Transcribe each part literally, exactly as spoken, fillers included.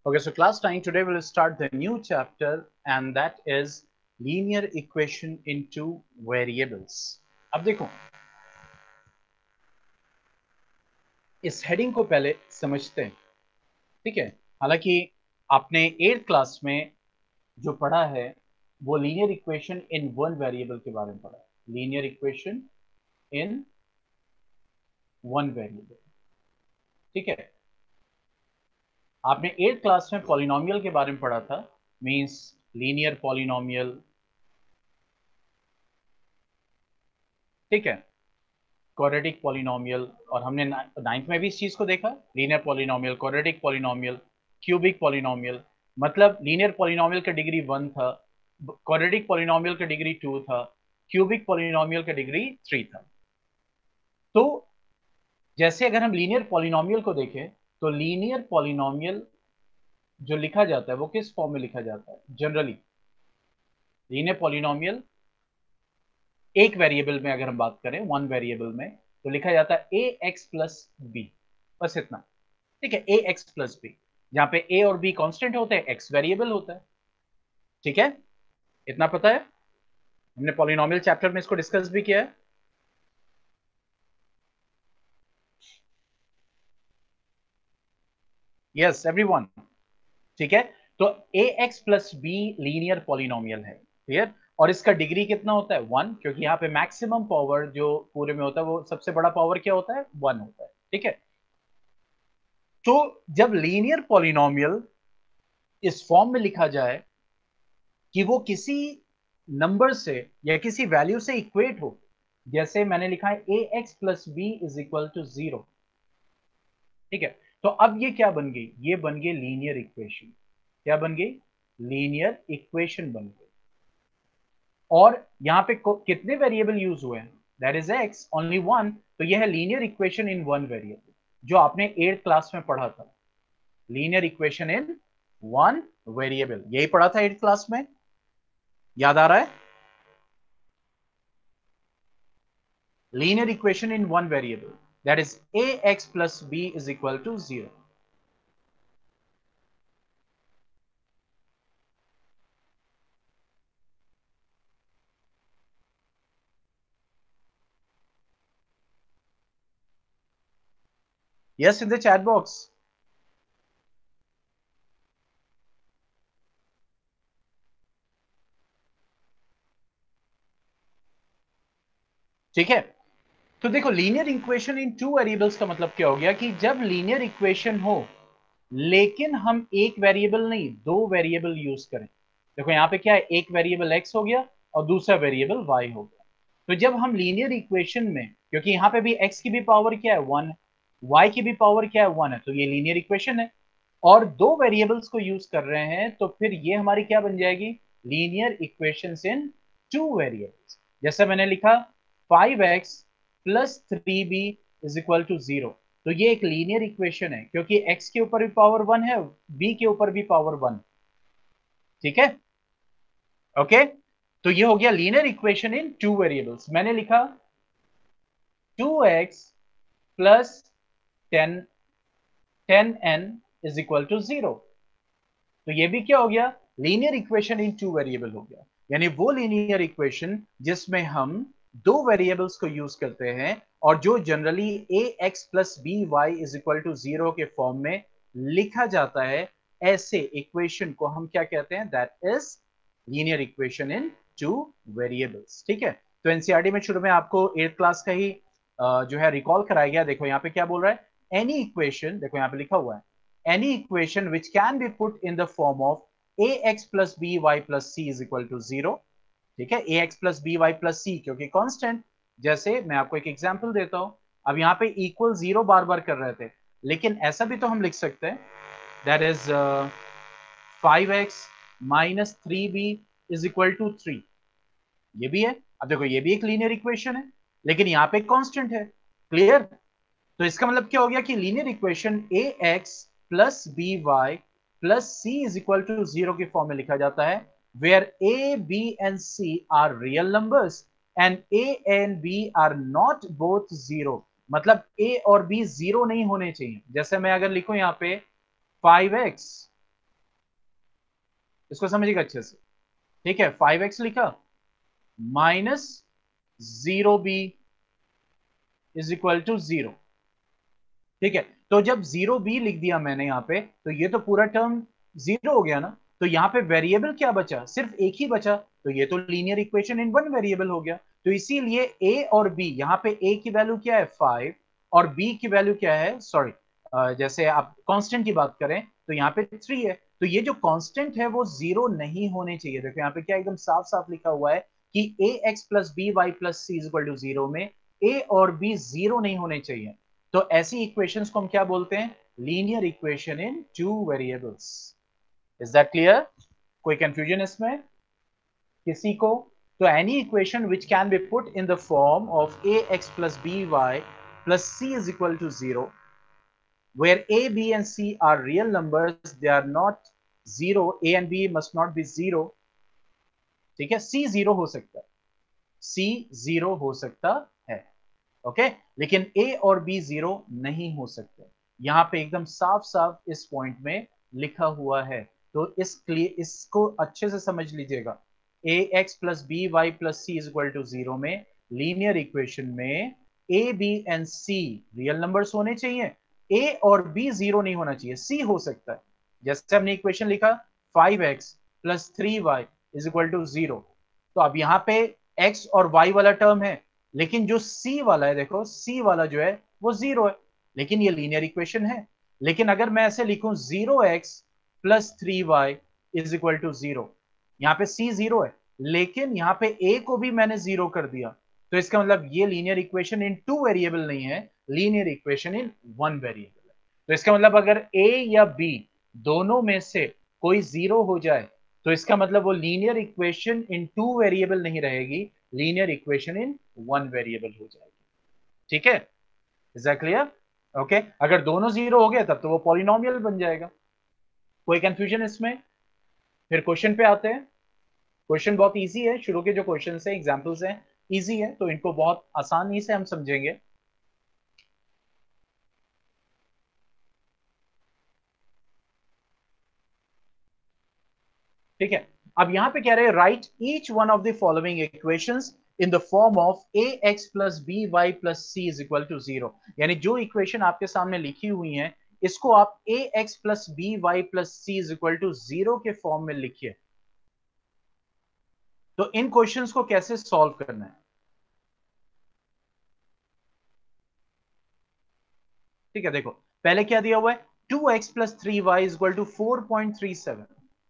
Okay, so class nine, today we'll start the new chapter, and that is linear equation in two variables. अब देखो, इस heading को पहले समझते हैं, ठीक है। हालांकि आपने एट्थ क्लास में जो पढ़ा है वो linear equation in one variable के बारे में पढ़ा है। Linear equation in one variable, ठीक है। आपने एट्थ क्लास में पॉलिनोमियल के बारे में पढ़ा था, मींस लीनियर पॉलिनोमियल, ठीक है, क्वाड्रेटिक पॉलिनोमियल, और हमने नाइन्थ में भी इस चीज को देखा, linear polynomial, quadratic polynomial, cubic polynomial. मतलब लीनियर पॉलिनोमियल का डिग्री वन था, क्वाड्रेटिक पॉलिनोमियल का डिग्री टू था, क्यूबिक पॉलिनोमियल का डिग्री थ्री था। तो जैसे अगर हम लीनियर पॉलिनोमियल को देखें तो लीनियर पॉलिनोमियल जो लिखा जाता है वो किस फॉर्म में लिखा जाता है? जनरली लीनियर पॉलिनोमियल एक वेरिएबल में, अगर हम बात करें वन वेरिएबल में, तो लिखा जाता है ए एक्स प्लस बी, बस इतना, ठीक है। ए एक्स प्लस बी, जहां पे ए और बी कांस्टेंट होते हैं, एक्स वेरिएबल होता है, ठीक है। इतना पता है, हमने पॉलिनोमियल चैप्टर में इसको डिस्कस भी किया है। यस एवरीवन, ठीक है। तो A x plus B linear polynomial है, क्लियर। और इसका डिग्री कितना होता है? वन, क्योंकि यहाँ पे मैक्सिमम पावर जो पूरे में होता है वो सबसे बड़ा पावर क्या होता है? वन होता है, ठीक है। तो जब लीनियर पॉलिनोमियल इस फॉर्म में लिखा जाए कि वो किसी नंबर से या किसी वैल्यू से इक्वेट हो, जैसे मैंने लिखा है A x plus B is equal to zero, ठीक है। तो अब ये क्या बन गई? ये बन गई लीनियर इक्वेशन। क्या बन गई? लीनियर इक्वेशन बन गई। और यहां पे कितने वेरिएबल यूज हुए हैं? That is X, only one. तो यह है linear equation in one variable, जो आपने एट्थ क्लास में पढ़ा था। Linear equation in one variable, यही पढ़ा था एट्थ क्लास में, याद आ रहा है? Linear equation in one variable, that is ax plus b is equal to zero. Yes, in the chat box. ठीक है। तो देखो, linear equation in two variables का मतलब क्या हो गया कि जब लीनियर इक्वेशन हो लेकिन हम एक वेरिएबल नहीं दो वेरिएबल यूज करें। देखो यहां पे क्या है, एक वेरिएबल एक्स हो गया और दूसरा वेरिएबल वाई हो गया। तो जब हम लीनियर इक्वेशन में, क्योंकि यहां पे भी एक्स की भी पावर क्या है? वन है, वाई की भी पावर क्या है? वन है, तो ये लीनियर इक्वेशन है। और दो वेरिएबल्स को यूज कर रहे हैं, तो फिर ये हमारी क्या बन जाएगी? Linear equations in two variables. जैसे मैंने लिखा five x plus three B is equal to zero, तो ये एक लीनियर इक्वेशन है, क्योंकि x के ऊपर भी पावर वन है, b के ऊपर भी पावर वन, ठीक है। ओके, तो ये हो गया linear equation in two variables. मैंने लिखा two x plus ten ten N is equal to zero, तो ये भी क्या हो गया? Linear equation in two variable हो गया। यानी वो लीनियर इक्वेशन जिसमें हम दो वेरिएबल्स को यूज करते हैं और जो generally A x plus B Y is equal to zero के फॉर्म में लिखा जाता है, ऐसे इक्वेशन को हम क्या कहते हैं? That is linear equation in two variables, ठीक है। तो एनसीईआरटी में शुरू में आपको एट्थ क्लास का ही जो है रिकॉल कराया गया। देखो यहाँ पे क्या बोल रहा है, एनी इक्वेशन, देखो यहाँ पे लिखा हुआ है any equation which can be put in the form of ax plus by plus c is equal to zero, ठीक है। ax plus by plus c क्योंकि कांस्टेंट, जैसे मैं आपको एक एग्जांपल देता हूं। अब यहाँ पे इक्वल जीरो बार बार कर रहे थे, लेकिन ऐसा भी तो हम लिख सकते हैं, that is five X minus three B is equal to three, ये भी है। अब देखो ये भी एक लीनियर इक्वेशन है, लेकिन यहाँ पे कांस्टेंट है, क्लियर। तो इसका मतलब क्या हो गया कि linear equation A x plus B Y plus C is equal to zero की फॉर्म में लिखा जाता है, where A B and C are real numbers and A and B are not both zero. मतलब ए और B zero नहीं होने चाहिए। जैसे मैं अगर लिखूं यहाँ पे फाइव एक्स इसको समझिएगा अच्छे से, ठीक है। फाइव एक्स लिखा minus zero B is equal to zero, ठीक है। तो जब जीरो बी लिख दिया मैंने यहाँ पे, तो ये तो पूरा टर्म जीरो हो गया ना। तो यहाँ पे वेरिएबल क्या बचा, सिर्फ एक ही बचा, तो ये तो linear equation in one variable हो गया। तो इसीलिए ए और बी, यहाँ पे ए की वैल्यू क्या है फाइव, और बी की वैल्यू क्या है, सॉरी, जैसे आप कांस्टेंट की बात करें तो यहाँ पे थ्री है, तो ये जो कांस्टेंट है वो जीरो नहीं होने चाहिए। देखो यहाँ पे क्या एकदम साफ साफ लिखा हुआ है कि ए x plus B Y plus C is equal to zero में ए और बी जीरो नहीं होने चाहिए। तो ऐसी इक्वेशंस को हम क्या बोलते हैं, linear equation in two variables. Is that clear? कोई कंफ्यूजन इसमें किसी को? तो any equation which can be put in the form of A x plus B Y plus C is equal to zero, where a b and c are real numbers, they are not zero, a and b must not be zero, ठीक है। c zero हो सकता है, c zero हो सकता है, okay, लेकिन a और b जीरो नहीं हो सकते। यहां पे एकदम साफ साफ इस पॉइंट में लिखा हुआ है। तो इस क्लियर इसको अच्छे से समझ लीजिएगा, A x plus B Y plus C is equal to zero में लीनियर इक्वेशन में A B and C real numbers होने चाहिए, ए और बी जीरो नहीं होना चाहिए, सी हो सकता है। जैसे हमने इक्वेशन लिखा five x plus three Y is equal to zero, तो अब यहाँ पे x और y वाला टर्म है, लेकिन जो c वाला है, देखो c वाला जो है वो जीरो है, लेकिन ये लीनियर इक्वेशन है। लेकिन अगर मैं ऐसे लिखूं zero X plus three Y is equal to zero, यहाँ पे c जीरो है, लेकिन यहाँ पे a को भी मैंने जीरो कर दिया, तो इसका मतलब ये linear equation in two variable नहीं है, linear equation in one variable है। तो इसका मतलब अगर a या b दोनों में से कोई जीरो हो जाए, तो इसका मतलब वो linear equation in two variable नहीं रहेगी, linear equation in one variable हो जाएगी, ठीक है। Is that clear? ओके, अगर दोनों जीरो हो गए तब तो वो पॉलिनोमियल बन जाएगा। कोई कंफ्यूजन इसमें? फिर क्वेश्चन पे आते हैं। क्वेश्चन बहुत इजी है, शुरू के जो क्वेश्चन है एग्जाम्पल्स हैं इजी है, तो इनको बहुत आसानी से हम समझेंगे। ठीक है, अब यहां पे कह रहे हैं write each one of the following equations in the form of A x plus B Y plus C is equal to zero. यानी जो इक्वेशन आपके सामने लिखी हुई है, इसको आप A x plus B Y plus C is equal to zero के फॉर्म में लिखिए। तो इन क्वेश्चंस को कैसे सॉल्व करना है, ठीक है। देखो पहले क्या दिया हुआ है, two x plus three Y is equal to four point three seven,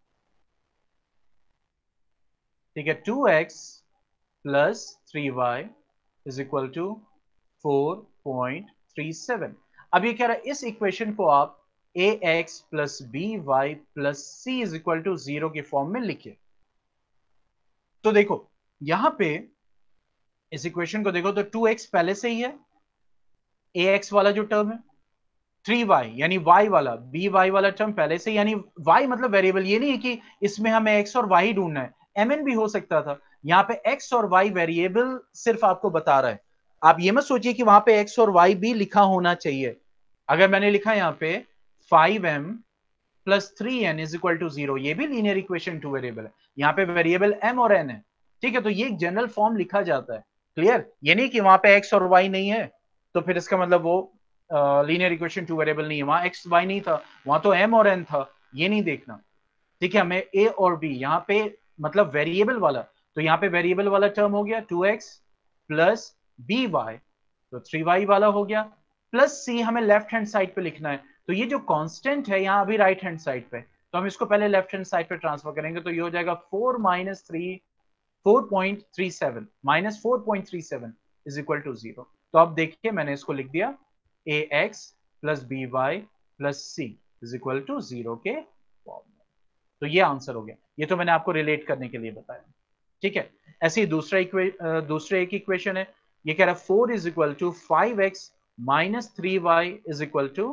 ठीक है। Two x plus three Y is equal to four point three seven. अब ये कह रहा है इस इक्वेशन को आप A x plus B Y plus C is equal to zero के फॉर्म में लिखिए। तो देखो यहां पे इस इक्वेशन को देखो, तो टू एक्स पहले से ही है, ए एक्स वाला जो टर्म है, थ्री वाई यानी वाई वाला, बी वाई वाला टर्म पहले से, यानी वाई मतलब वेरिएबल, ये नहीं है कि इसमें हमें एक्स और वाई ढूंढना है, एम एन भी हो सकता था। यहाँ पे एक्स और वाई वेरिएबल सिर्फ आपको बता रहा है, आप ये मत सोचिए कि वहां पे एक्स और वाई भी लिखा होना चाहिए। अगर मैंने लिखा यहाँ पे five M plus three N is equal to zero, ये भी लीनियर इक्वेशन टू वेरिएबल है, यहाँ पे वेरिएबल एम और एन है, ठीक है। तो ये एक जनरल फॉर्म लिखा जाता है, क्लियर। ये नहीं कि वहां पे एक्स और वाई नहीं है तो फिर इसका मतलब वो लीनियर इक्वेशन टू वेरिएबल नहीं है, वहां एक्स वाई नहीं था, वहां तो एम और एन था, ये नहीं देखना, ठीक है। हमें ए और बी यहाँ पे मतलब वेरिएबल वाला, तो यहाँ पे वेरिएबल वाला टर्म हो गया two x plus B Y, तो थ्री वाई वाला हो गया, प्लस सी हमें लेफ्ट हैंड साइड पे लिखना है। तो ये जो कांस्टेंट है यहाँ अभी राइट हैंड साइड पे, तो हम इसको पहले लेफ्ट हैंड साइड पे ट्रांसफर करेंगे, तो ये हो जाएगा four minus three, four point three seven minus four point three seven is equal to zero. तो अब देखिए मैंने इसको लिख दिया ए x plus B Y plus C is equal to zero के फॉर्म में। तो ये आंसर हो गया, ये तो मैंने आपको रिलेट करने के लिए बताया, ठीक है। ऐसे ही दूसरा इक्वे दूसरे एक इक्वेशन है, ये कह रहा है four is equal to five X minus three Y is equal to,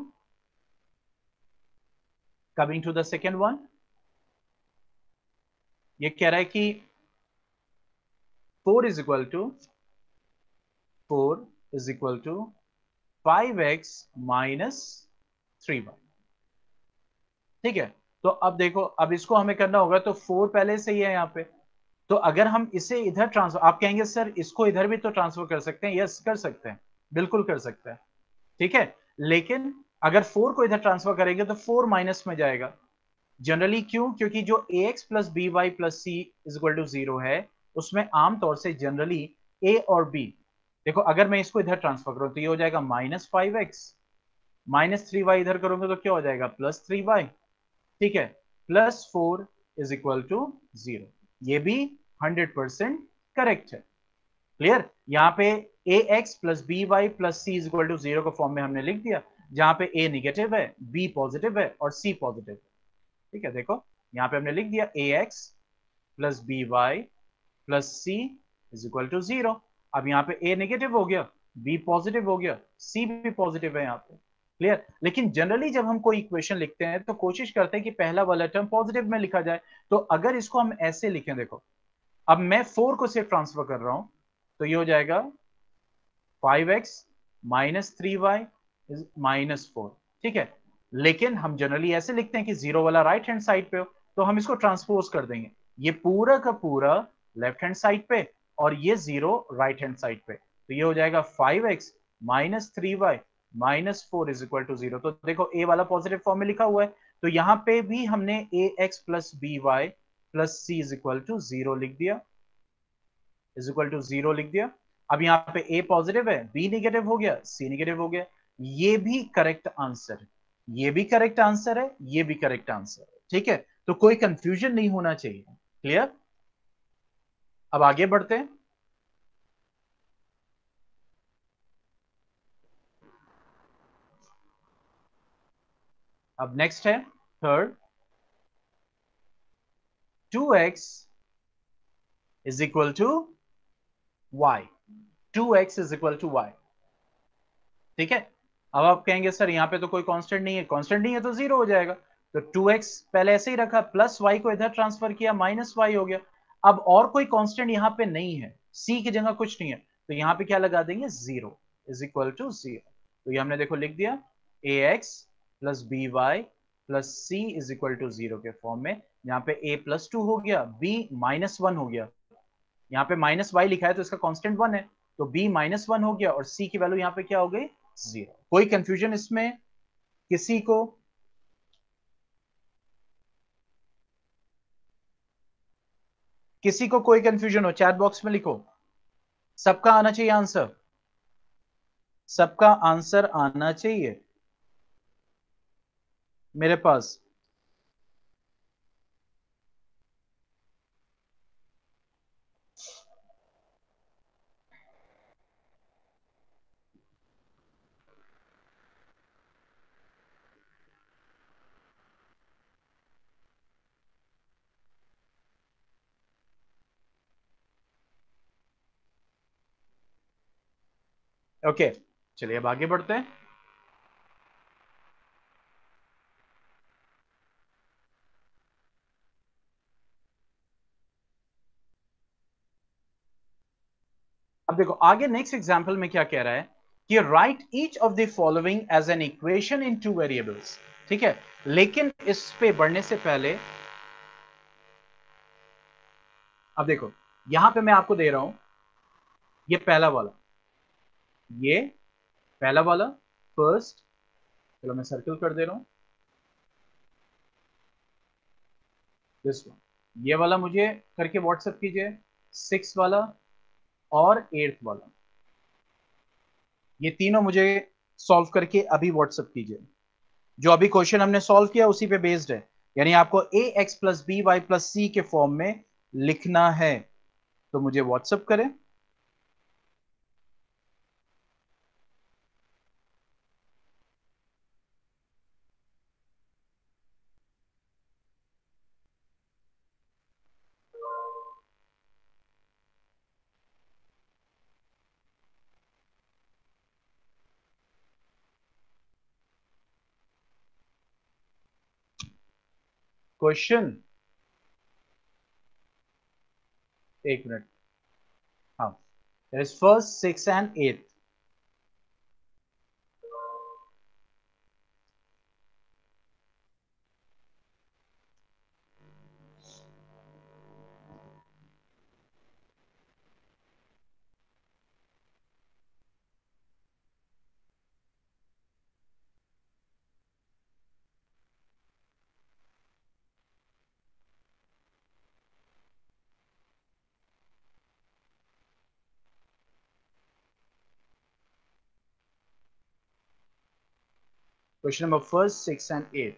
coming to the second one, ये कह रहा है कि four is equal to four is equal to five X minus three Y, ठीक है। तो अब देखो, अब इसको हमें करना होगा, तो फोर पहले से ही है यहाँ पे, तो अगर हम इसे इधर ट्रांसफर, आप कहेंगे सर इसको इधर भी तो ट्रांसफर कर सकते हैं, यस कर सकते हैं, बिल्कुल कर सकते हैं, ठीक है। लेकिन अगर फोर को इधर ट्रांसफर करेंगे तो फोर माइनस में जाएगा जनरली, क्यों? क्योंकि जो ax plus B Y plus C is equal to zero है, उसमें आमतौर से जनरली a और b, देखो अगर मैं इसको इधर ट्रांसफर करूं तो ये हो जाएगा minus five X, minus three Y इधर करोगे तो क्या हो जाएगा, प्लस थ्री वाई, ठीक है, plus four is equal to zero, ये भी हंड्रेड परसेंट करेक्ट है। क्लियर? यहाँ पे A x plus B Y plus C is equal to zero के फॉर्म में हमने लिख दिया, जहां पे ए निगेटिव है, बी पॉजिटिव है और सी पॉजिटिव है, ठीक है। देखो यहाँ पे हमने लिख दिया ए x plus B Y plus C is equal to zero. अब यहाँ पे ए नेगेटिव हो गया, बी पॉजिटिव हो गया, सी भी पॉजिटिव है यहाँ पे। क्लियर? लेकिन जनरली जब हम कोई इक्वेशन लिखते हैं तो कोशिश करते हैं कि पहला वाला टर्म पॉजिटिव में लिखा जाए। तो अगर इसको हम ऐसे लिखें, देखो अब मैं फोर को सिर्फ ट्रांसफर कर रहा हूं, तो ये हो जाएगा five X minus three Y minus four, ठीक है। लेकिन हम जनरली ऐसे लिखते हैं कि जीरो वाला राइट हैंड साइड पे हो, तो हम इसको ट्रांसपोज कर देंगे, ये पूरा का पूरा लेफ्ट हैंड साइड पे और ये जीरो राइट हैंड साइड पे, तो ये हो जाएगा five X minus three Y minus four is equal to zero. तो देखो ए वाला पॉजिटिव फॉर्म में लिखा हुआ है, तो यहां पे भी हमने A x plus B Y plus C is equal to zero लिख दिया, इज इक्वल टू जीरो लिख दिया। अब यहाँ पे ए पॉजिटिव है, बी निगेटिव हो गया, सी निगेटिव हो गया, ये भी करेक्ट आंसर है, ये भी करेक्ट आंसर है, ये भी करेक्ट आंसर है, ठीक है। तो कोई कंफ्यूजन नहीं होना चाहिए। क्लियर? अब आगे बढ़ते हैं। अब नेक्स्ट है third, two x is equal to y, two x is equal to y, ठीक है। अब आप कहेंगे सर यहाँ पे तो कोई कांस्टेंट नहीं है, कांस्टेंट नहीं है तो जीरो हो जाएगा, तो टू एक्स पहले ऐसे ही रखा, प्लस वाई को इधर ट्रांसफर किया, माइनस वाई हो गया। अब और कोई कांस्टेंट यहाँ पे नहीं है, सी की जगह कुछ नहीं है, तो यहाँ पे क्या लगा देंगे, zero is equal to zero. तो ये हमने देखो लिख दिया, ए x plus B Y plus C is equal to zero के फॉर्म में। यहाँ पे ए प्लस टू हो गया, बी माइनस वन हो गया, यहाँ पे माइनस वाई लिखा है तो इसका कांस्टेंट वन है, तो बी माइनस वन हो गया और सी की वैल्यू यहाँ पे क्या हो गई, जीरो। कोई कंफ्यूजन इसमें किसी को? किसी को कोई कंफ्यूजन हो चैट बॉक्स में लिखो, सबका आना चाहिए आंसर, सबका आंसर आना चाहिए मेरे पास। ओके, चलिए अब आगे बढ़ते हैं। अब देखो आगे नेक्स्ट एग्जांपल में क्या कह रहा है कि write each of the following as an equation in two variables, ठीक है। लेकिन इस पे बढ़ने से पहले अब देखो यहां पे मैं आपको दे रहा हूं ये पहला वाला, ये पहला वाला फर्स्ट, चलो मैं सर्कल कर दे रहा हूं, दिस वन, ये वाला मुझे करके व्हाट्सएप कीजिए, सिक्स वाला और एट्थ वाला, ये तीनों मुझे सॉल्व करके अभी व्हाट्सएप कीजिए। जो अभी क्वेश्चन हमने सॉल्व किया उसी पे बेस्ड है, यानी आपको a x plus B Y plus c के फॉर्म में लिखना है, तो मुझे व्हाट्सएप करें। क्वेश्चन, एक मिनट, हाँ, first six and eight, Question number first, six, and eight.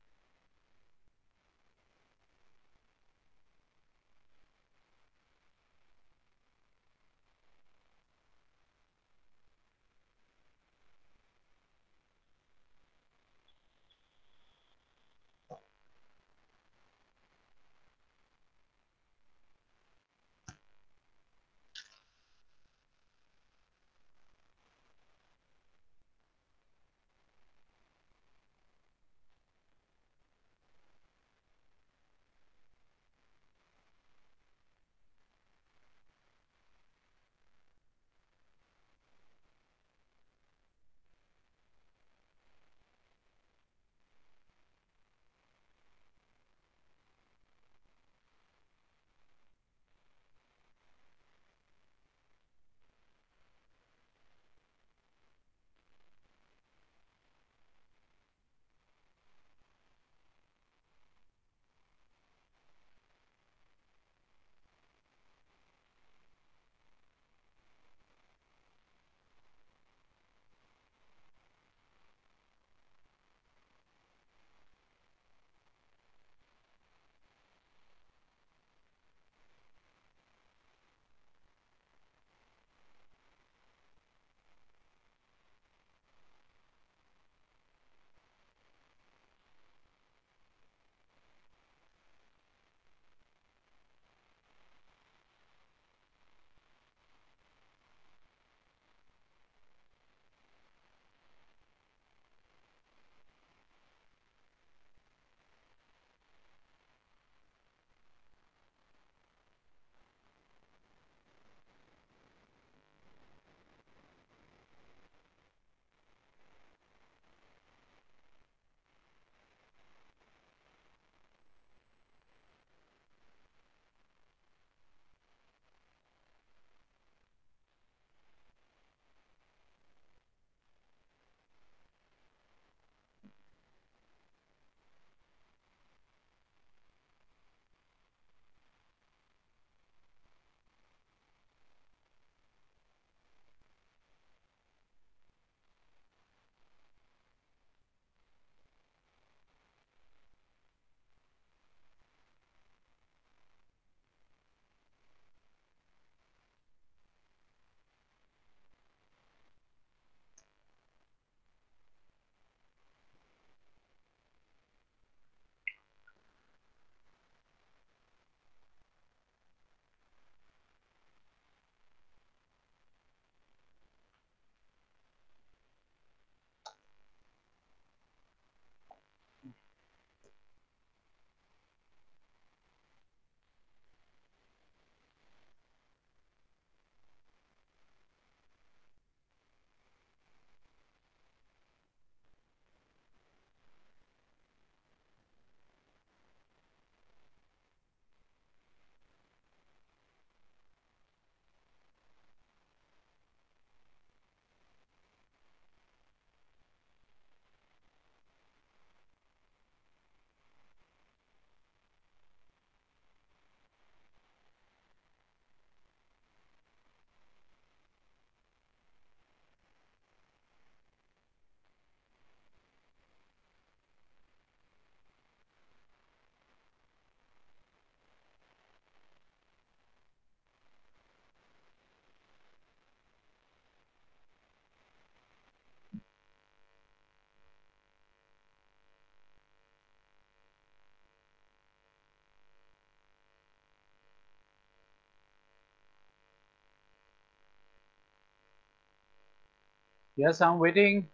Yes, I'm waiting.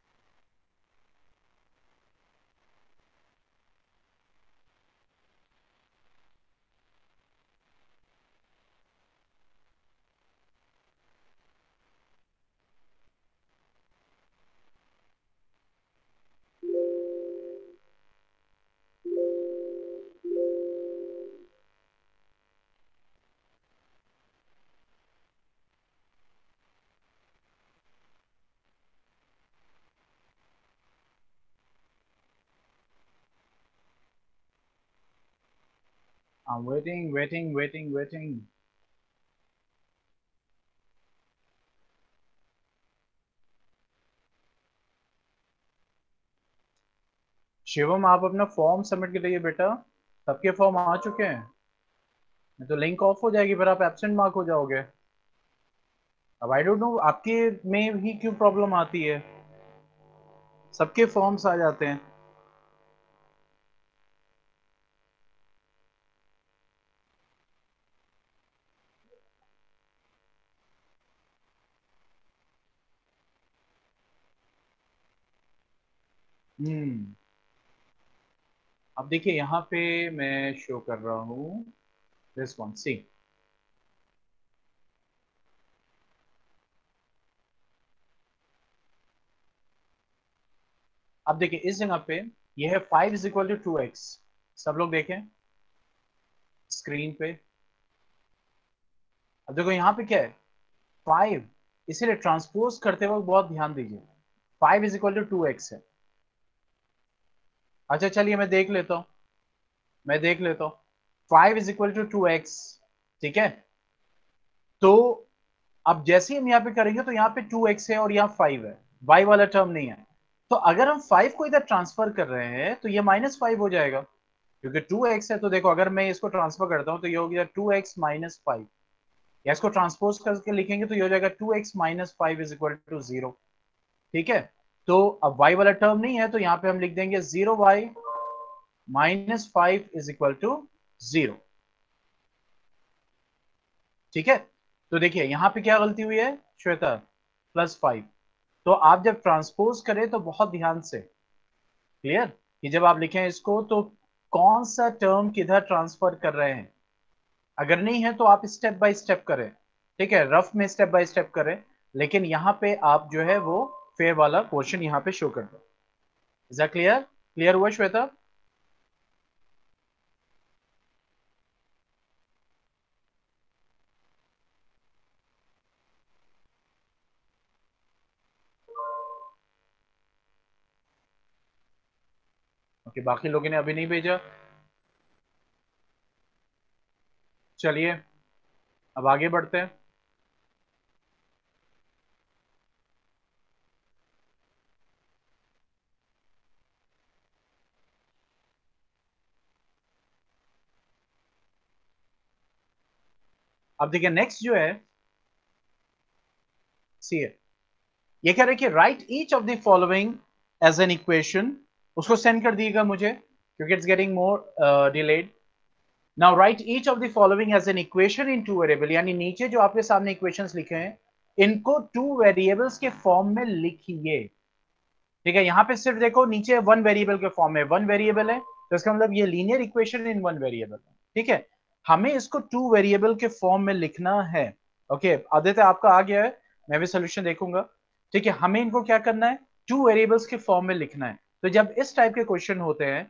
I'm waiting, waiting, waiting, waiting. Shivam आप अपना फॉर्म सबमिट कर दीजिए बेटा, सबके फॉर्म आ चुके हैं। नहीं तो लिंक ऑफ हो जाएगी, फिर आप एब्सेंट मार्क हो जाओगे। अब आई डोंट नो आपके में भी क्यों प्रॉब्लम आती है, सबके फॉर्म्स आ जाते हैं। हम्म। अब देखिए यहाँ पे मैं शो कर रहा हूँ दिस वन सी। अब देखिए इस जगह पे ये है five is equal to two x. सब लोग देखें स्क्रीन पे। अब देखो यहाँ पे क्या है, फाइव, इसीलिए ट्रांसपोज करते वक्त बहुत ध्यान दीजिए। Five is equal to two x है। अच्छा चलिए मैं देख लेता हूँ, मैं देख लेता हूँ। Five is equal to two x, ठीक है। तो अब जैसे ही हम यहाँ पे करेंगे तो यहाँ पे टू एक्स है और यहाँ फाइव है, वाई वाला टर्म नहीं है। तो अगर हम फाइव को इधर ट्रांसफर कर रहे हैं तो ये माइनस फाइव हो जाएगा, क्योंकि टू एक्स है। तो देखो अगर मैं इसको ट्रांसफर करता हूँ तो ये हो गया टू एक्स माइनस फाइव, या इसको ट्रांसपोज करके लिखेंगे तो ये हो जाएगा two x minus five is equal to zero, ठीक है। तो अब y वाला टर्म नहीं है तो यहाँ पे हम लिख देंगे zero y minus five is equal to zero, ठीक है। तो देखिए यहाँ पे क्या गलती हुई है श्वेता, प्लस फाइव। तो आप जब ट्रांसपोज करें तो बहुत ध्यान से, क्लियर, कि जब आप लिखें इसको तो कौन सा टर्म किधर ट्रांसफर कर रहे हैं। अगर नहीं है तो आप स्टेप बाय स्टेप करें, ठीक है, रफ में स्टेप बाय स्टेप करें। लेकिन यहाँ पे आप जो है वो फेयर वाला पोर्शन यहाँ पे शो कर दो। इज दैट क्लियर, क्लियर हुआ श्वेता? ओके, बाकी लोगों ने अभी नहीं भेजा। चलिए अब आगे बढ़ते हैं। अब देखिए नेक्स्ट जो है सी है, ये कह रहे हैं कि write each of the following as an equation. उसको सेंड कर दिएगा मुझे क्योंकि it's getting more delayed. Now write each of the following as an equation in two variable, यानी नीचे जो आपके सामने इक्वेशंस लिखे हैं इनको टू वेरिएबल्स के फॉर्म में लिखिए, ठीक है। यहाँ पे सिर्फ देखो नीचे वन वेरिएबल के फॉर्म में, वन वेरिएबल है तो इसका मतलब ये linear equation in one variable, ठीक है। हमें इसको टू वेरिएबल के फॉर्म में लिखना है। ओके आदित्य आपका आ गया है, मैं भी सोल्यूशन देखूंगा, ठीक है। हमें इनको क्या करना है, टू वेरिएबल्स के फॉर्म में लिखना है। तो जब इस टाइप के क्वेश्चन होते हैं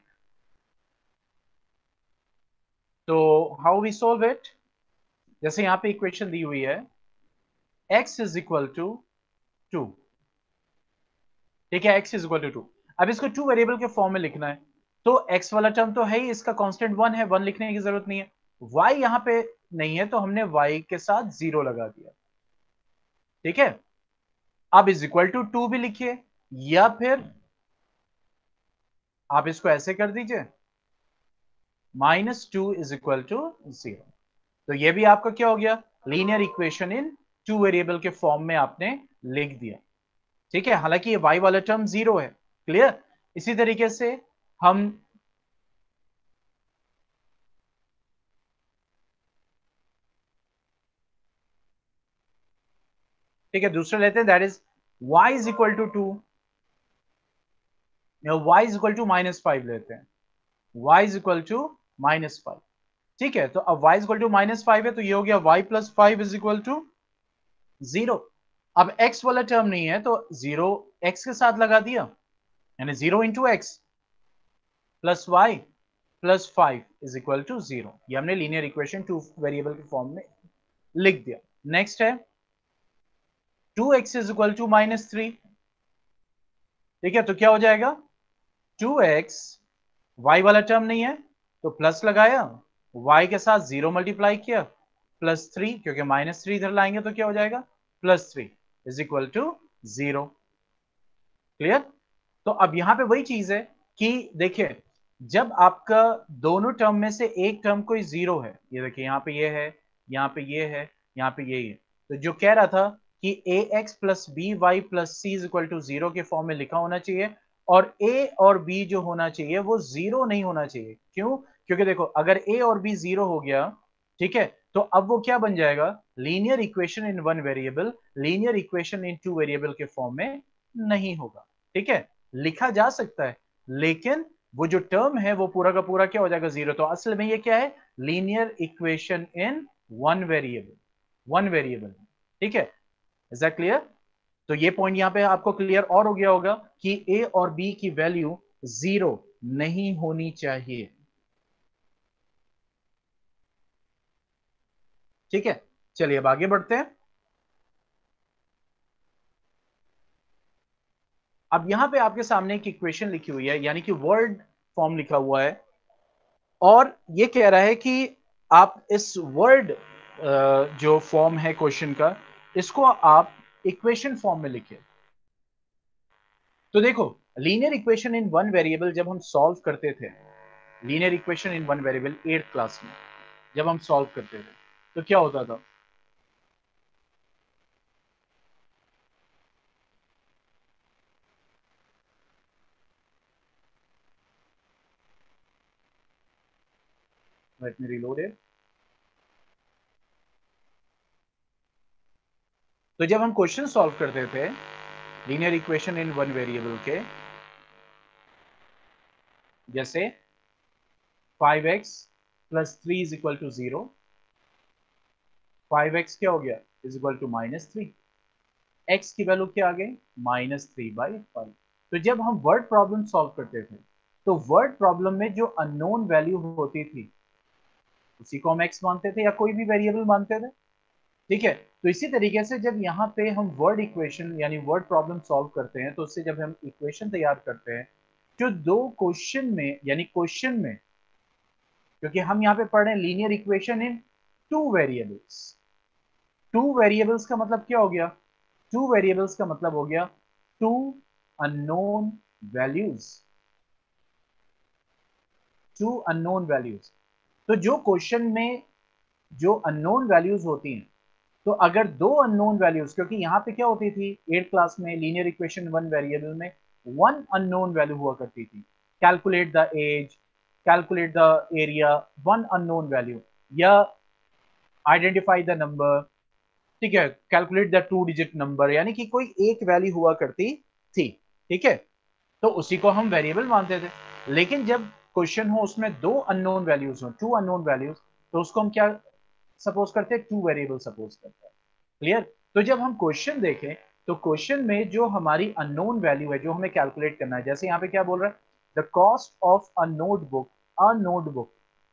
तो हाउ वी सॉल्व इट, जैसे यहाँ पे इक्वेशन दी हुई है x is equal to two, ठीक है, x is equal to two. अब इसको टू वेरिएबल के फॉर्म में लिखना है तो x वाला टर्म तो है ही, इसका कांस्टेंट वन है, वन लिखने की जरूरत नहीं है। y यहाँ पे नहीं है तो हमने y के साथ जीरो लगा दिया, ठीक है। अब इज इक्वल टू टू भी लिखिए, या फिर आप इसको ऐसे कर दीजिए minus two is equal to zero. तो ये भी आपका क्या हो गया, linear equation in two variable के फॉर्म में आपने लिख दिया, ठीक है। हालांकि ये y वाला टर्म जीरो है, क्लियर। इसी तरीके से हम, ठीक है, दूसरा लेते हैं that is y is equal to two, y is equal to minus five लेते हैं, y is equal to minus five, ठीक है। तो अब y is equal to minus five है तो ये हो गया y plus five is equal to zero. अब x वाला टर्म नहीं है तो जीरो x के साथ लगा दिया, यानी zero into x plus y plus five is equal to zero. ये हमने लीनियर इक्वेशन टू वेरिएबल के फॉर्म में लिख दिया। नेक्स्ट है two x is equal to minus three, ठीक है। तो क्या हो जाएगा, टू एक्स, वाई वाला टर्म नहीं है तो प्लस लगाया, y के साथ जीरो मल्टीप्लाई किया, प्लस थ्री, क्योंकि माइनस थ्री इधर लाएंगे तो क्या हो जाएगा plus three is equal to zero, clear. तो अब यहां पे वही चीज है कि देखिए जब आपका दोनों टर्म में से एक टर्म कोई जीरो है, ये देखिए यहाँ पे ये है, यहाँ पे ये है, यहाँ पे ये है, तो जो कह रहा था कि ए x plus B Y plus C is equal to zero के फॉर्म में लिखा होना चाहिए, और ए और बी जो होना चाहिए वो जीरो नहीं होना चाहिए। क्यों? क्योंकि देखो अगर ए और बी जीरो हो गया, ठीक है, तो अब वो क्या बन जाएगा, linear equation in one variable, linear equation in two variable के फॉर्म में नहीं होगा। ठीक है, लिखा जा सकता है, लेकिन वो जो टर्म है वो पूरा का पूरा क्या हो जाएगा, जीरो। तो असल में ये क्या है, linear equation in one variable, one variable. ठीक है, इज दैट क्लियर? तो ये पॉइंट यहां पे आपको क्लियर और हो गया होगा कि ए और बी की वैल्यू जीरो नहीं होनी चाहिए। ठीक है, चलिए अब आगे बढ़ते हैं। अब यहां पे आपके सामने एक इक्वेशन लिखी हुई है, यानी कि वर्ड फॉर्म लिखा हुआ है, और ये कह रहा है कि आप इस वर्ड जो फॉर्म है क्वेश्चन का, इसको आप इक्वेशन फॉर्म में लिखिए। तो देखो, linear equation in one variable जब हम सॉल्व करते थे, linear equation in one variable eighth class में जब हम सॉल्व करते थे, तो क्या होता था, लेट मी रीलोड इट। तो जब हम क्वेश्चन सॉल्व करते थे linear equation in one variable के, जैसे five x plus three is equal to zero, five x क्या हो गया, is equal to minus three, x की वैल्यू क्या आ गई, माइनस थ्री बाई फाइव। तो जब हम वर्ड प्रॉब्लम सॉल्व करते थे, तो वर्ड प्रॉब्लम में जो अननोन वैल्यू होती थी उसी को हम एक्स मानते थे या कोई भी वेरिएबल मानते थे। ठीक है, तो इसी तरीके से जब यहाँ पे हम वर्ड इक्वेशन यानी वर्ड प्रॉब्लम सॉल्व करते हैं, तो उससे जब हम इक्वेशन तैयार करते हैं, जो दो क्वेश्चन में यानी क्वेश्चन में, क्योंकि हम यहाँ पे पढ़ रहे हैं linear equation in two variables, two variables का मतलब क्या हो गया, टू वेरिएबल्स का मतलब हो गया two unknown values, two unknown values. तो जो क्वेश्चन में जो अननोन वैल्यूज होती हैं, तो अगर दो अननोन वैल्यूज, क्योंकि यहां पे क्या होती थी एट क्लास में लीनियर इक्वेशन वन वेरिएबल में वन अननोन वैल्यू हुआ करती थी, calculate the age, calculate the area, one unknown value, या आइडेंटिफाई द नंबर, ठीक है, calculate the two digit number, यानी कि कोई एक वैल्यू हुआ करती थी। ठीक है, तो उसी को हम वेरिएबल मानते थे। लेकिन जब क्वेश्चन हो उसमें दो अननोन वैल्यूज हो, टू अननोन वैल्यूज, तो उसको हम क्या सपोज करते हैं, टू वेरिएबल सपोज करते हैं। क्लियर? तो जब हम क्वेश्चन देखें, तो क्वेश्चन में जो हमारी अननोन वैल्यू है जो हमें कैलकुलेट करना है, जैसे यहाँ पे क्या बोल रहा है, the cost of a notebook, a notebook,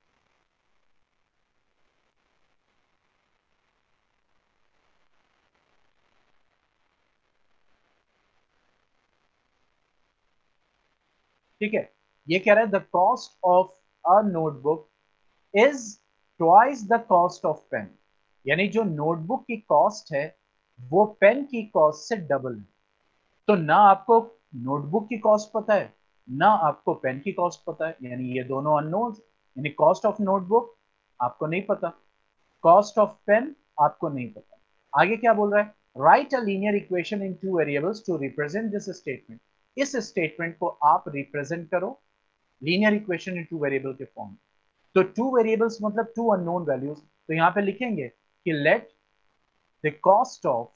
ठीक है, ये कह रहा है the cost of a notebook is twice the cost of pen, यानी जो नोटबुक की कॉस्ट है वो पेन की कॉस्ट से डबल है। तो ना आपको नोटबुक की कॉस्ट पता है, ना आपको पेन की कॉस्ट पता है, यानी ये दोनों अननोन, यानी कॉस्ट ऑफ नोटबुक आपको नहीं पता, कॉस्ट ऑफ पेन आपको नहीं पता। आगे क्या बोल रहा है, write a linear equation in two variables to represent this statement, इस स्टेटमेंट को आप रिप्रेजेंट करो linear equation in two variable के फॉर्म में। तो टू वेरिएबल्स मतलब टू अननोन वैल्यूज, तो यहां पे लिखेंगे कि let the cost of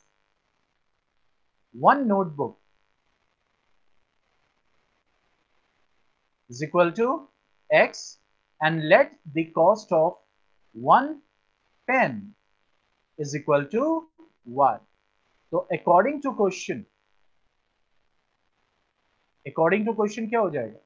one notebook is equal to x, and let the cost of one pen is equal to y. तो according to question, according to question क्या हो जाएगा,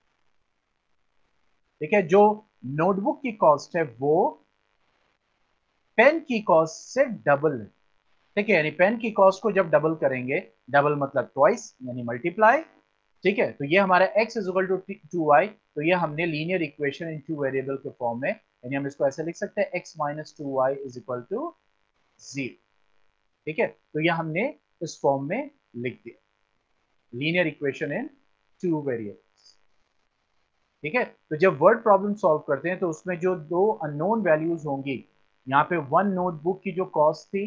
ठीक है, जो नोटबुक की कॉस्ट है वो पेन की कॉस्ट से डबल है। ठीक है, यानी पेन की कॉस्ट को जब डबल करेंगे, डबल मतलब ट्वाइस यानी मल्टीप्लाई, ठीक है, तो ये हमारा x is equal to two y, तो ये हमने linear equation in two variable के फॉर्म में, यानी हम इसको ऐसे लिख सकते हैं x minus two y is equal to zero. ठीक है, तो ये हमने इस फॉर्म में लिख दिया linear equation in two variables. ठीक है, तो जब वर्ड प्रॉब्लम सॉल्व करते हैं तो उसमें जो दो अननोन वैल्यूज होंगी, यहाँ पे वन नोटबुक की जो कॉस्ट थी,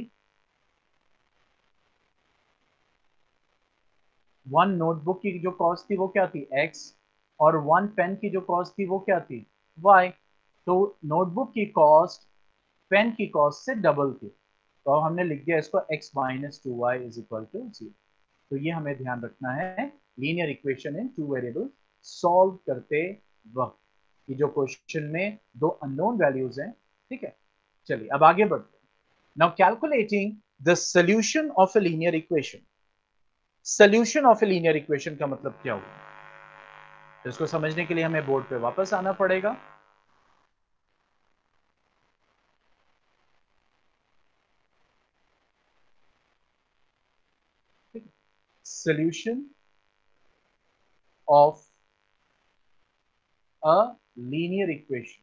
वन नोटबुक की जो कॉस्ट थी वो क्या थी, एक्स, और वन पेन की जो कॉस्ट थी वो क्या थी, वाई। तो नोटबुक की कॉस्ट पेन की कॉस्ट से डबल थी, तो अब हमने लिख दिया इसको x minus two y is equal to zero. तो ये हमें ध्यान रखना है linear equation in two variable solve करते वक्त, कि जो क्वेश्चन में दो अननोन वैल्यूज हैं। ठीक है, चलिए अब आगे बढ़ते हैं। Now calculating the solution of a linear equation. Solution of a linear equation का मतलब क्या होगा, तो इसको समझने के लिए हमें बोर्ड पे वापस आना पड़ेगा। Solution of a linear equation.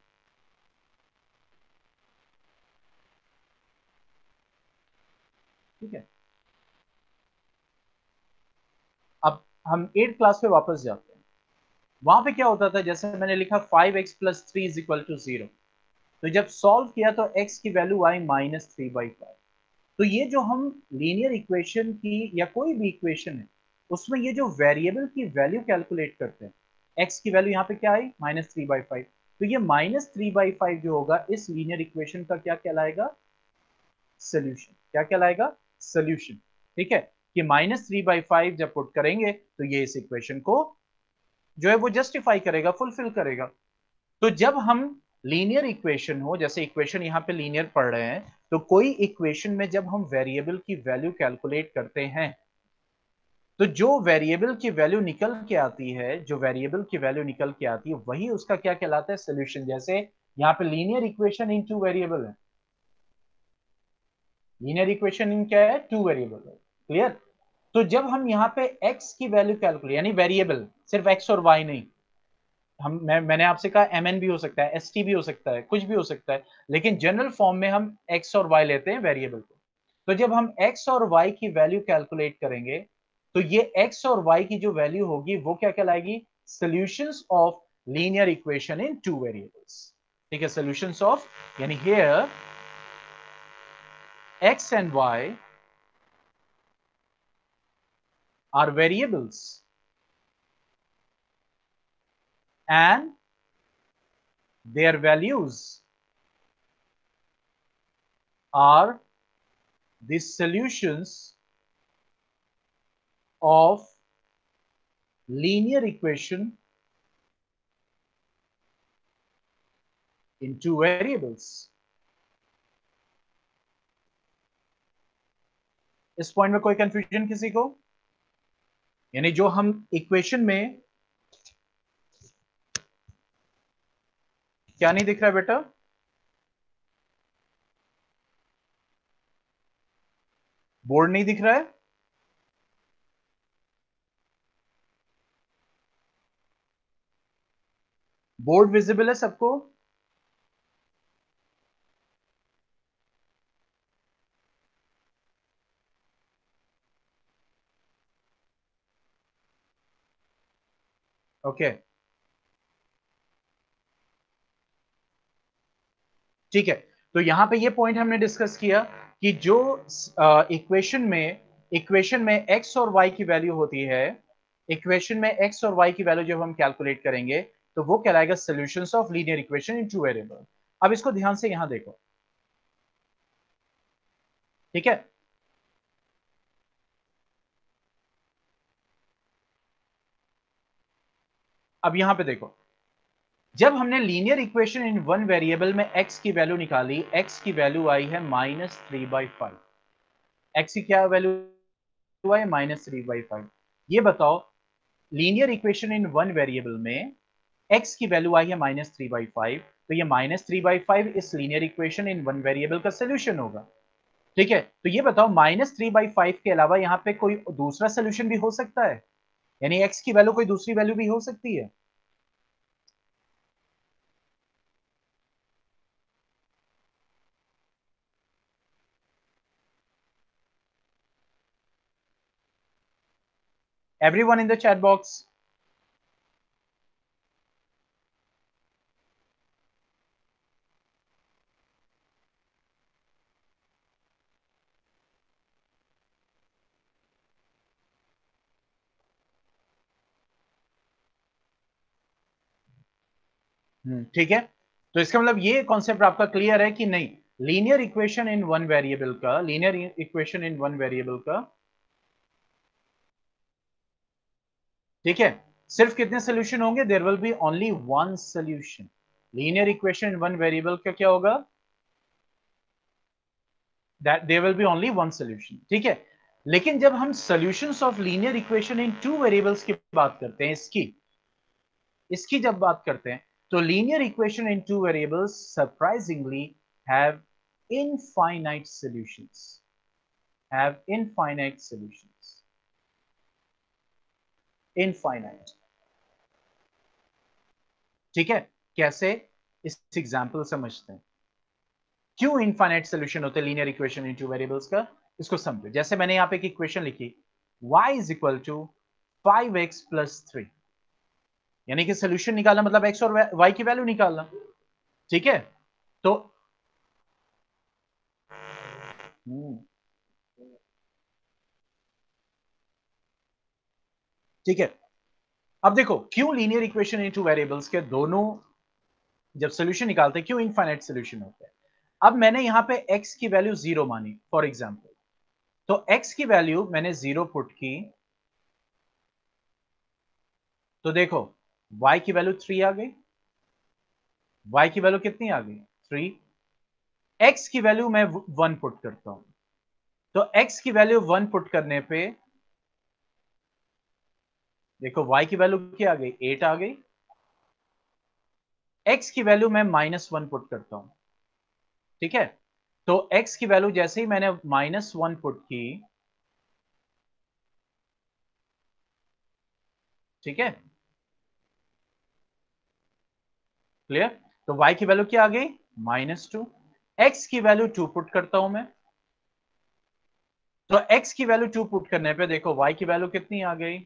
ठीक है, अब हम एट क्लास पे वापस जाते हैं। वहां पे क्या होता था, जैसे मैंने लिखा five x plus three is equal to zero, तो जब सॉल्व किया तो x की वैल्यू आई माइनस थ्री बाई फाइव। तो ये जो हम लीनियर इक्वेशन की या कोई भी इक्वेशन है, उसमें ये जो वेरिएबल की वैल्यू कैलकुलेट करते हैं, x की वैल्यू यहाँ पे क्या आई माइनस थ्री बाई फाइव, तो ये माइनस थ्री बाई फाइव जो होगा इस लीनियर इक्वेशन का क्या कहलाएगा, सोल्यूशन। क्या कहलाएगा, सोल्यूशन। ठीक है, कि माइनस थ्री बाई फाइव जब पुट करेंगे तो ये इस इक्वेशन को जो है वो जस्टिफाई करेगा, फुलफिल करेगा। तो जब हम लीनियर इक्वेशन हो, जैसे इक्वेशन यहां पे लीनियर पढ़ रहे हैं, तो कोई इक्वेशन में जब हम वेरिएबल की वैल्यू कैलकुलेट करते हैं, तो जो वेरिएबल की वैल्यू निकल के आती है, जो वेरिएबल की वैल्यू निकल के आती है वही उसका क्या कहलाता है, सोल्यूशन। जैसे यहाँ पे linear equation in two variable है, लीनियर इक्वेशन इन क्या है, टू वेरिएबल है। क्लियर। तो जब हम यहाँ पे x की वैल्यू कैलकुलेट, यानी वेरिएबल सिर्फ x और y नहीं, हम मैं मैंने आपसे कहा एम एन भी हो सकता है, एस टी भी हो सकता है, कुछ भी हो सकता है, लेकिन जनरल फॉर्म में हम एक्स और वाई लेते हैं वेरिएबल को। तो जब हम एक्स और वाई की वैल्यू कैलकुलेट करेंगे, तो ये एक्स और वाई की जो वैल्यू होगी वो क्या कहलाएगी, solutions of linear equation in two variables. ठीक है, सॉल्यूशंस ऑफ, यानी here x and y are variables and their values are the solutions of linear equation in two variables. इस पॉइंट में कोई कंफ्यूजन किसी को, यानी जो हम इक्वेशन में, क्या नहीं दिख रहा है बेटा, बोर्ड नहीं दिख रहा है, बोर्ड विजिबल है सबको। ओके, ठीक है। तो यहां पे ये पॉइंट हमने डिस्कस किया कि जो इक्वेशन में इक्वेशन में एक्स और वाई की वैल्यू होती है, इक्वेशन में एक्स और वाई की वैल्यू जब हम कैलकुलेट करेंगे तो वो कहलाएगा solutions of linear equation in two variable. अब इसको ध्यान से यहां देखो। ठीक है, अब यहां पे देखो, जब हमने linear equation in one variable में एक्स की वैल्यू निकाली, एक्स की वैल्यू आई है minus three by five. X की क्या वैल्यू आई, माइनस थ्री बाई फाइव। ये बताओ, linear equation in one variable में x की वैल्यू आई है माइनस थ्री बाई फाइव, तो ये माइनस थ्री बाई फाइव इस linear equation in one variable का सोल्यूशन होगा। ठीक है, तो ये बताओ माइनस थ्री बाई फाइव के अलावा यहाँ पे कोई दूसरा सोल्यूशन भी हो सकता है, यानी x की वैल्यू कोई दूसरी वैल्यू भी हो सकती है। Everyone in the chat box. हम्म, ठीक है। तो इसका मतलब ये कॉन्सेप्ट आपका क्लियर है कि नहीं, linear equation in one variable का, linear equation in one variable का, ठीक है, सिर्फ कितने सोल्यूशन होंगे? There will be only one solution. Linear equation in one variable का क्या होगा? That there will be only one solution, ठीक है। लेकिन जब हम solutions of linear equation in two variables की बात करते हैं, इसकी इसकी जब बात करते हैं, तो linear equation in two variables surprisingly have infinite solutions, have infinite solutions, infinite, ठीक है। कैसे? इस एग्जांपल समझते हैं क्यों इनफाइनाइट सॉल्यूशन होते हैं linear equation in two variables का। इसको समझो, जैसे मैंने यहां पे एक इक्वेशन लिखी, y is equal to five x plus three, यानी कि सोल्यूशन निकालना मतलब x और y की वैल्यू निकालना, ठीक है। तो ठीक है, अब देखो क्यों linear equation in two variables के दोनों जब सोल्यूशन निकालते हैं क्यों इनफाइनाइट सोल्यूशन होता है। अब मैंने यहां पे x की वैल्यू जीरो मानी फॉर एग्जांपल, तो x की वैल्यू मैंने जीरो पुट की, तो देखो y की वैल्यू थ्री आ गई, y की वैल्यू कितनी आ गई? थ्री। x की वैल्यू मैं वन पुट करता हूं, तो x की वैल्यू वन पुट करने पे देखो y की वैल्यू क्या आ गई? एट आ गई। x की वैल्यू मैं माइनस वन पुट करता हूं, ठीक है। तो x की वैल्यू जैसे ही मैंने माइनस वन पुट की, ठीक है, क्लियर। तो y की वैल्यू क्या आ गई? Minus two. एक्स की वैल्यू टू पुट करता हूं मैं, तो x की वैल्यू टू पुट करने पे देखो y की वैल्यू कितनी आ गई?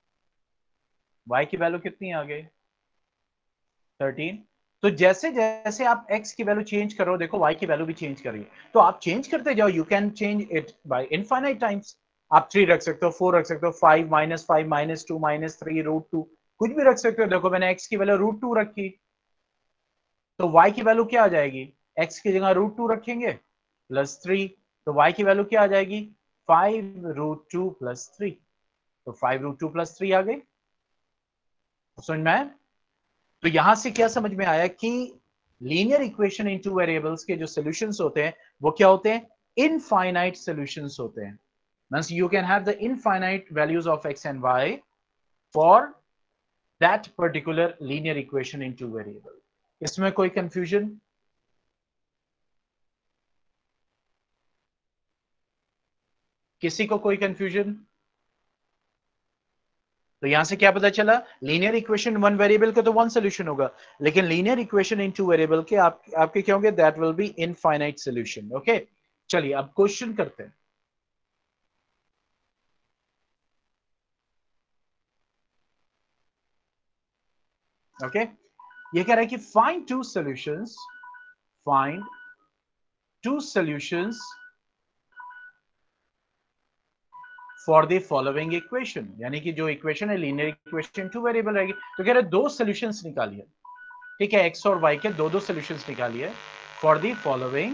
y की वैल्यू कितनी आ गई? थर्टीन। तो जैसे जैसे आप x की वैल्यू चेंज करो, देखो y की वैल्यू भी चेंज करिए, तो आप चेंज करते जाओ, you can change it by infinite times. आप थ्री रख सकते हो, फोर रख सकते हो, five, minus five, minus two, minus three, root two, कुछ भी रख सकते हो। देखो मैंने x की वैल्यू रूट टू रखी, तो y की वैल्यू क्या आ जाएगी? x की जगह रूट टू रखेंगे प्लस थ्री, तो y की वैल्यू क्या आ जाएगी? Five root two plus three, तो five root two plus three आ गई। समझ में आया? तो यहां से क्या समझ में आया कि linear equation in two variables के जो सॉल्यूशंस होते हैं वो क्या होते हैं? इनफाइनाइट सॉल्यूशंस होते हैं। Means you can have the infinite values of x and y for that particular linear equation in two variable. इसमें कोई कंफ्यूजन? किसी को कोई कंफ्यूजन? तो यहां से क्या पता चला? लीनियर इक्वेशन वन वेरिएबल का तो वन सोल्यूशन होगा, लेकिन linear equation in two variable के आप, आपके क्या होंगे? That will be infinite solution. Okay, चलिए अब क्वेश्चन करते हैं। Okay okay? ये कह रहा है कि find two solutions, find two solutions for the following equation, यानी कि जो इक्वेशन है लीनियर इक्वेशन टू वेरिएबल रहेगी, तो कह रहे दो सॉल्यूशंस निकालिए, ठीक है, एक्स और वाई के दो दो सॉल्यूशंस निकालिए फॉर द फॉलोइंग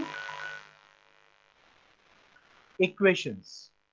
इक्वेशंस।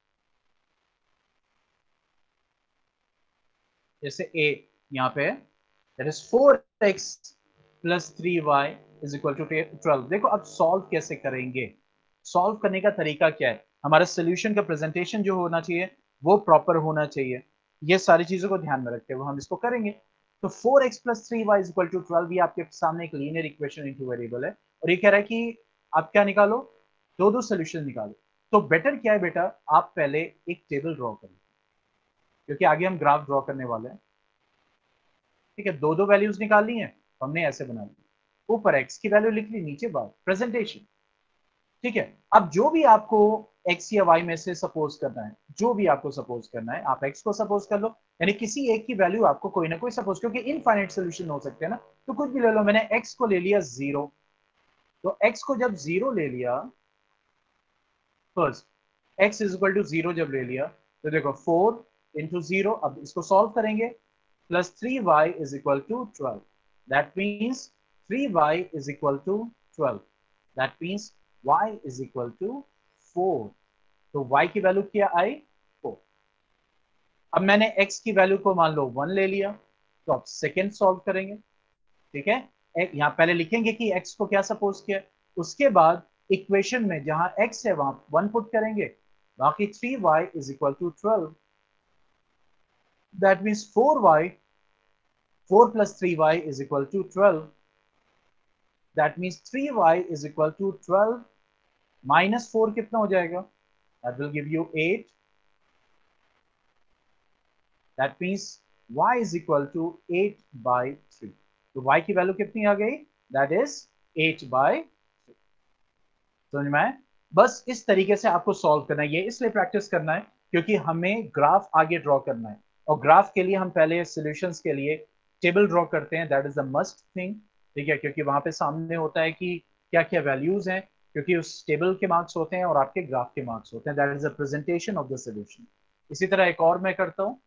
जैसे ए यहां पे that is four x plus three Y is equal to twelve. देखो अब सॉल्व कैसे करेंगे, सॉल्व करने का तरीका क्या है? हमारा सोल्यूशन का प्रेजेंटेशन जो होना चाहिए वो प्रॉपर होना चाहिए, ये सारी चीजों को ध्यान में रखते हुए हम इसको करेंगे। तो four x plus three Y is equal to twelve, ये आपके सामने एक लीनियर इक्वेशन इनटू वेरिएबल है, और ये कह रहा है कि आप क्या निकालो? दो दो सोल्यूशन निकालो। तो बेटर क्या है बेटा, आप पहले एक टेबल ड्रॉ करिए, क्योंकि आगे हम ग्राफ ड्रॉ करने वाले हैं, ठीक है। दो दो वैल्यूज निकालनी है, हमने ऐसे बना लिया, ऊपर एक्स की वैल्यू लिख ली, नीचे बार प्रेजेंटेशन, ठीक है। अब जो भी आपको एक्स या वाई में से सपोज करना है, जो भी आपको सपोज करना है, आप एक्स को सपोज कर लो, यानी किसी एक की वैल्यू आपको कोई ना कोई सपोज, क्योंकि इनफाइनाइट सोल्यूशन हो सकते हैं ना, तो कुछ भी ले लो। मैंने एक्स को ले लिया जीरो, तो एक्स को जब जीरो ले लिया, first x is equal to zero जब ले लिया, तो देखो फोर इंटू जीरो, अब इसको सॉल्व करेंगे, plus three Y is equal to twelve, that means three Y is equal to twelve, that means y is equal to four. तो y की वैल्यू क्या आई, फोर। अब मैंने x की वैल्यू को मान लो वन ले लिया, तो अब सेकेंड सॉल्व करेंगे। ठीक है, यहां पहले लिखेंगे कि x को क्या सपोज किया, उसके बाद इक्वेशन में जहां x है वहां वन पुट करेंगे, बाकी three Y is equal to twelve, that means four y, four plus three Y is equal to twelve, that means three Y is equal to twelve, minus four कितना हो जाएगा, that will give you eight, that means y is equal to eight by three. तो y की value कितनी आ गई, that is eight by three. समझ में आया? बस इस तरीके से आपको सॉल्व करना है, ये इसलिए प्रैक्टिस करना है क्योंकि हमें ग्राफ आगे ड्रॉ करना है, और ग्राफ के लिए हम पहले सॉल्यूशंस के लिए टेबल ड्रॉ करते हैं, that is the must thing. ठीक है, क्योंकि वहां पे सामने होता है कि क्या क्या वैल्यूज हैं, क्योंकि उस टेबल के मार्क्स होते हैं और आपके ग्राफ के मार्क्स होते हैं, that is the presentation of the solution. इसी तरह एक और मैं करता हूँ,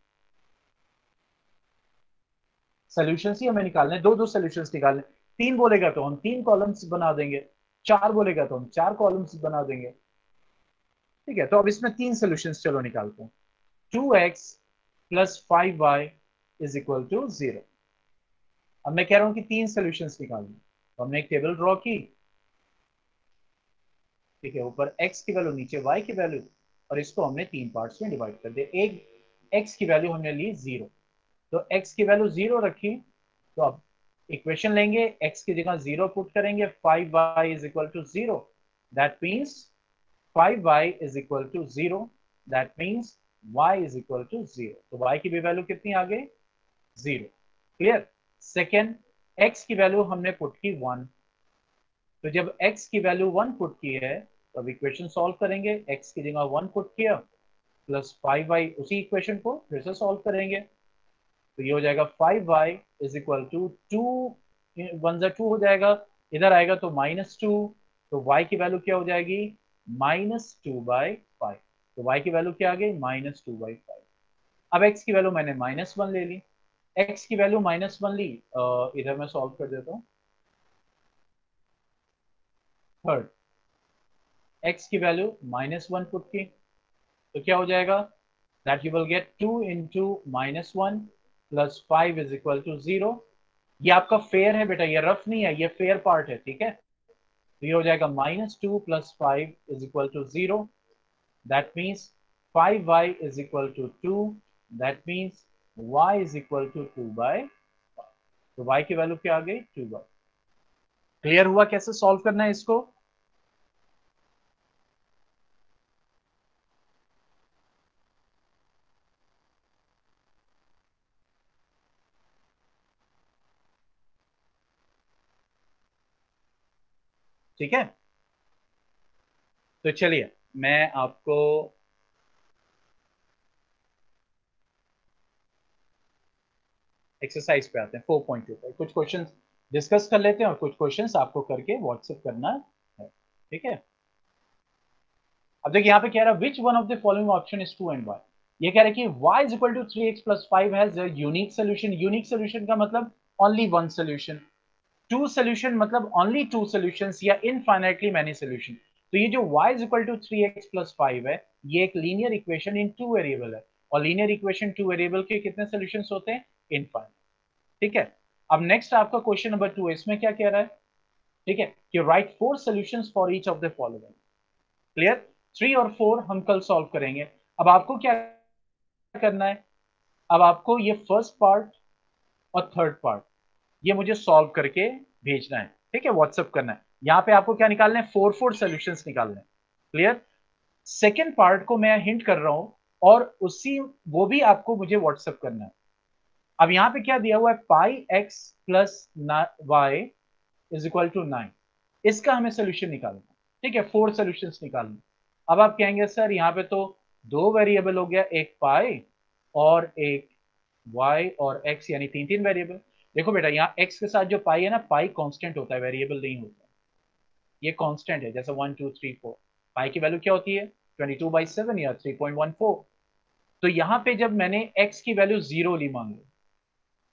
सॉल्यूशंस ही हमें निकालने, दो दो सॉल्यूशंस निकालने, तीन बोलेगा तो हम तीन कॉलम्स बना देंगे, चार बोलेगा तो हम चार कॉलम्स बना देंगे। ठीक है, तो अब इसमें तीन सॉल्यूशंस चलो निकालते हैं। Two x plus five y is equal to zero. अब मैं कह रहा हूं कि तीन सॉल्यूशंस निकालने, तो हमने एक टेबल ड्रॉ की। ठीक है, ऊपर x की वैल्यू, नीचे y की वैल्यू, और इसको हमने तीन पार्ट्स में डिवाइड कर दिया। एक x की वैल्यू हमने ली जीरो, तो x की वैल्यू जीरो रखी, तो अब इक्वेशन लेंगे, x की जगह जीरो पुट करेंगे, five y is equal to zero, that means five y is equal to zero, that means y is equal to zero. तो y की भी वैल्यू कितनी आ गई, जीरो। क्लियर? सेकेंड, x की वैल्यू हमने पुट की वन, तो जब x की वैल्यू वन पुट की है तो अब इक्वेशन सॉल्व करेंगे, x की जगह वन पुट किया, प्लस फाइव वाई, उसी इक्वेशन को फिर से सॉल्व करेंगे, तो ये हो जाएगा five y is equal to two, one जा टू हो जाएगा, इधर आएगा तो माइनस टू, तो y की वैल्यू क्या हो जाएगी, माइनस टू बाई फाइव। तो y की वैल्यू क्या आ गई, माइनस टू बाई फाइव। अब x की वैल्यू मैंने माइनस वन ले ली, x की वैल्यू माइनस वन ली, अ, इधर मैं सॉल्व कर देता हूँ। थर्ड, x की वैल्यू माइनस वन पुट की, तो क्या हो जाएगा, that you will get two into minus one plus five is equal to zero. ये आपका फेयर है बेटा, ये रफ नहीं है, ये फेयर पार्ट है। ठीक है, तो ये हो जाएगा minus two plus five is equal to zero, that means five y is equal to two, that means y is equal to two by, तो y की वैल्यू क्या आ गई, टू बाई। क्लियर हुआ कैसे सॉल्व करना है इसको? ठीक है, तो चलिए मैं आपको एक्सरसाइज पे आते हैं, फोर पॉइंट टू पर कुछ क्वेश्चंस डिस्कस कर लेते हैं और कुछ क्वेश्चंस आपको करके व्हाट्सएप करना है। ठीक है, अब देखिए यहाँ पे कह रहा है which one of the following option is two and y. ये कह रहा है कि y is equal to three x plus five has a unique solution. Unique solution का मतलब only one solution, two solution मतलब ओनली टू सोल्यूशंस या infinitely many solution. तो ये जो y is equal to three x plus five है, ये एक linear equation in two variable है, और लीनियर इक्वेशन टू वेरिएबल के कितने सोल्यूशंस होते हैं, इनफाइनाइट। ठीक है, अब नेक्स्ट आपका क्वेश्चन नंबर टू, इसमें क्या कह रहा है, ठीक है, कि write four solutions for each of the following. Clear? Three और फोर हम कल सॉल्व करेंगे। अब आपको क्या करना है, अब आपको ये फर्स्ट पार्ट और थर्ड पार्ट ये मुझे सॉल्व करके भेजना है। ठीक है, व्हाट्सअप करना है। यहां पे आपको क्या निकालना है, फोर फोर सॉल्यूशंस निकालने हैं। क्लियर? सेकेंड पार्ट को मैं हिंट कर रहा हूं, और उसी वो भी आपको मुझे व्हाट्सअप करना है। अब यहां पे क्या दिया हुआ है, pi x plus y is equal to nine, इसका हमें सोल्यूशन निकालना है। ठीक है, फोर सोल्यूशंस निकालना। अब आप कहेंगे सर यहाँ पे तो दो वेरिएबल हो गया, एक पाई और एक y और x, यानी तीन तीन वेरिएबल। देखो बेटा, यहाँ x के साथ जो पाई है ना, पाई कांस्टेंट होता है, वेरिएबल नहीं होता। ये कांस्टेंट है, जैसे one two three four, pi की वैल्यू क्या होती है, ट्वेंटी टू बाई सेवन या थ्री पॉइंट वन फोर। तो यहाँ पे जब मैंने x की वैल्यू जीरो ली मान लो,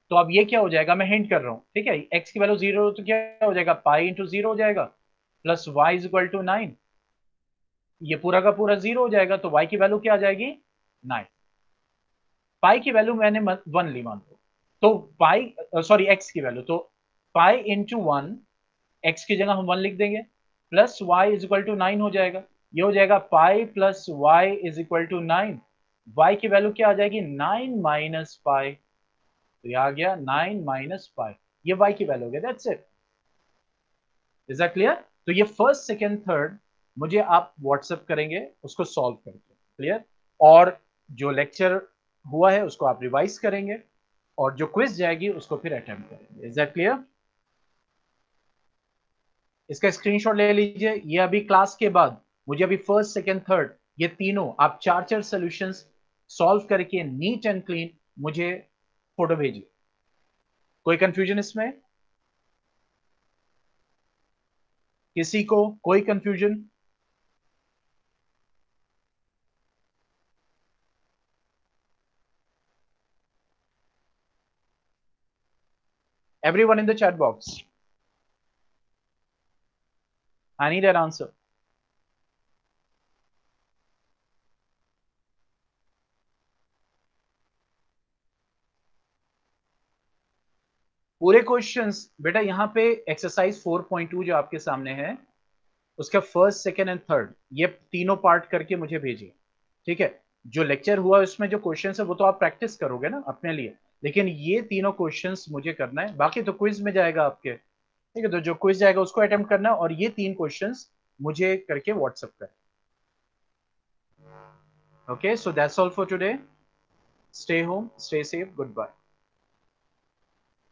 तो अब ये क्या हो जाएगा, मैं हिंट कर रहा हूँ, ठीक है, x की वैल्यू जीरो तो क्या हो जाएगा, पाई इंटू जीरो हो जाएगा plus y is equal to nine, ये पूरा का पूरा जीरो हो जाएगा, तो y की वैल्यू क्या आ जाएगी, नाइन। पाई की वैल्यू मैंने वन ली मान लो, तो पाई सॉरी एक्स की वैल्यू, तो पाई इंटू वन, एक्स की जगह हम वन लिख देंगे, plus y is equal to nine हो जाएगा, ये हो जाएगा pi plus y is equal to nine, y की वैल्यू क्या आ जाएगी, नाइन माइनस पाई, तो ये आ गया नाइन माइनस पाई, ये वाई की वैल्यू हो गया, that's it. Is that clear? तो ये फर्स्ट सेकेंड थर्ड मुझे आप व्हाट्सएप करेंगे उसको सॉल्व करके, क्लियर? और जो लेक्चर हुआ है उसको आप रिवाइज करेंगे, और जो क्विज जाएगी उसको फिर अटेम्प्ट करेंगे। Is that clear? इसका स्क्रीनशॉट ले लीजिए, ये अभी क्लास के बाद मुझे अभी फर्स्ट सेकेंड थर्ड ये तीनों आप चार चार सॉल्यूशंस सॉल्व करके नीट एंड क्लीन मुझे फोटो भेजिए। कोई कंफ्यूजन इसमें, किसी को कोई confusion? Everyone in the chat box, I need an answer. पूरे क्वेश्चंस बेटा यहाँ पे एक्सरसाइज फोर पॉइंट टू जो आपके सामने है उसका फर्स्ट सेकेंड एंड थर्ड ये तीनों पार्ट करके मुझे भेजिए, ठीक है? जो लेक्चर हुआ उसमें जो क्वेश्चंस है वो तो आप प्रैक्टिस करोगे ना अपने लिए, लेकिन ये तीनों क्वेश्चंस मुझे करना है, बाकी तो क्विज में जाएगा आपके, ठीक है? तो जो क्विज जाएगा उसको अटेम्प्ट करना है, और ये तीन क्वेश्चंस मुझे करके व्हाट्सएप करें। Okay, so that's all for today. Stay home, stay safe, good bye.